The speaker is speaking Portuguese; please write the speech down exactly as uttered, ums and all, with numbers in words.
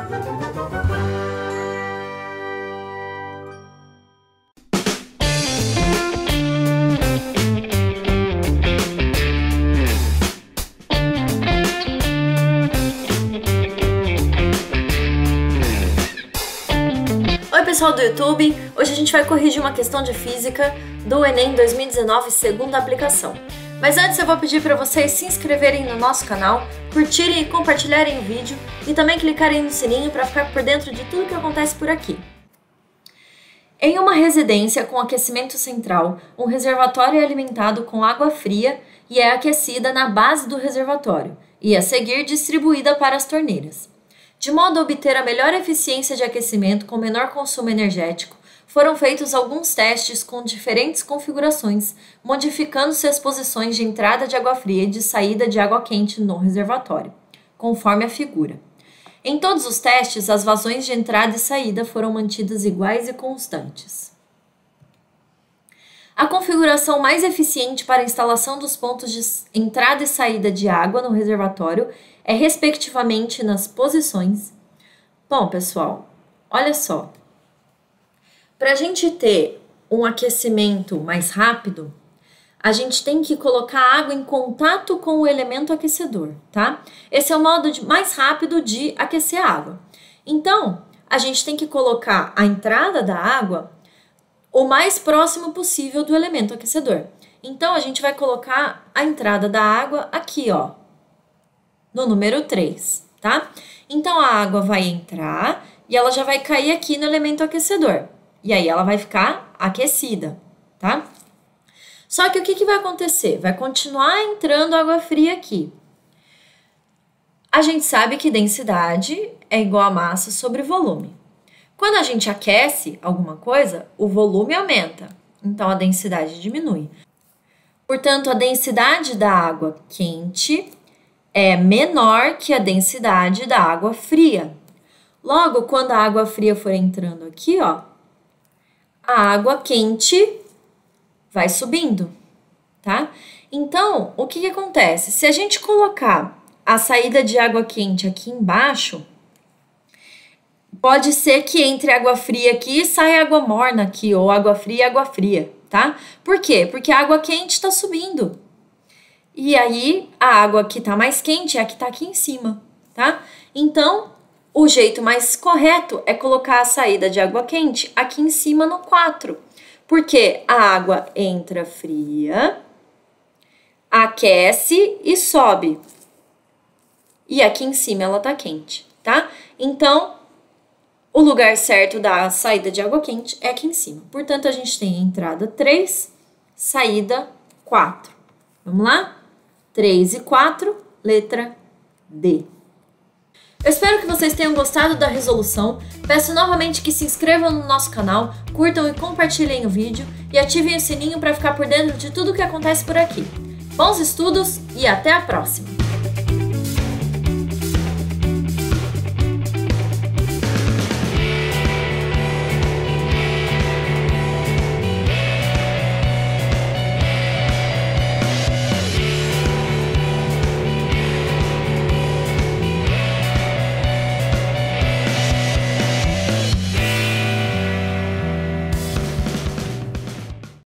Oi pessoal do YouTube, hoje a gente vai corrigir uma questão de física do Enem dois mil e dezenove, segunda aplicação. Mas antes eu vou pedir para vocês se inscreverem no nosso canal, curtirem e compartilharem o vídeo e também clicarem no sininho para ficar por dentro de tudo que acontece por aqui. Em uma residência com aquecimento central, um reservatório é alimentado com água fria e é aquecida na base do reservatório e a seguir distribuída para as torneiras. De modo a obter a melhor eficiência de aquecimento com menor consumo energético, foram feitos alguns testes com diferentes configurações, modificando-se as posições de entrada de água fria e de saída de água quente no reservatório, conforme a figura. Em todos os testes, as vazões de entrada e saída foram mantidas iguais e constantes. A configuração mais eficiente para a instalação dos pontos de entrada e saída de água no reservatório é, respectivamente, nas posições... Bom, pessoal, olha só. Para a gente ter um aquecimento mais rápido, a gente tem que colocar a água em contato com o elemento aquecedor, tá? Esse é o modo de, mais rápido de aquecer a água. Então, a gente tem que colocar a entrada da água o mais próximo possível do elemento aquecedor. Então, a gente vai colocar a entrada da água aqui, ó, no número três, tá? Então, a água vai entrar e ela já vai cair aqui no elemento aquecedor. E aí, ela vai ficar aquecida, tá? Só que o que, que vai acontecer? Vai continuar entrando água fria aqui. A gente sabe que densidade é igual a massa sobre volume. Quando a gente aquece alguma coisa, o volume aumenta, então a densidade diminui. Portanto, a densidade da água quente é menor que a densidade da água fria. Logo, quando a água fria for entrando aqui, ó, a água quente vai subindo, tá? Então, o que que acontece? Se a gente colocar a saída de água quente aqui embaixo, pode ser que entre água fria aqui e saia água morna aqui, ou água fria e água fria, tá? Por quê? Porque a água quente está subindo. E aí, a água que está mais quente é a que está aqui em cima, tá? Então, o jeito mais correto é colocar a saída de água quente aqui em cima no quatro. Porque a água entra fria, aquece e sobe. E aqui em cima ela está quente, tá? Então, o lugar certo da saída de água quente é aqui em cima. Portanto, a gente tem entrada três, saída quatro. Vamos lá? três e quatro, letra D. Eu espero que vocês tenham gostado da resolução. Peço novamente que se inscrevam no nosso canal, curtam e compartilhem o vídeo e ativem o sininho para ficar por dentro de tudo o que acontece por aqui. Bons estudos e até a próxima!